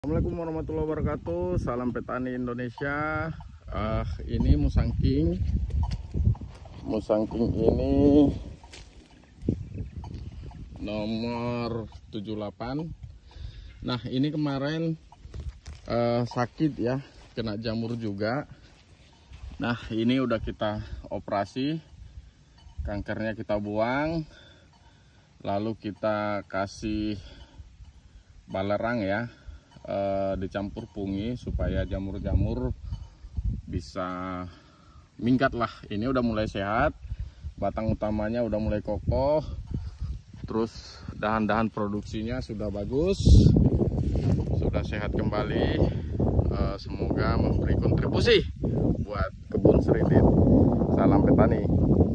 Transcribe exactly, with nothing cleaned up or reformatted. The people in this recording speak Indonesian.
Assalamualaikum warahmatullahi wabarakatuh. Salam petani Indonesia. Uh, ini musangking. Musangking ini nomor tujuh puluh delapan. Nah, ini kemarin uh, sakit ya, kena jamur juga. Nah, ini udah kita operasi, kankernya kita buang, lalu kita kasih balerang ya, e, dicampur pungi supaya jamur-jamur bisa minggat lah. Ini udah mulai sehat, batang utamanya udah mulai kokoh, terus dahan-dahan produksinya sudah bagus, sudah sehat kembali. E, semoga memberi kontribusi buat kebun Sridit. Salam petani.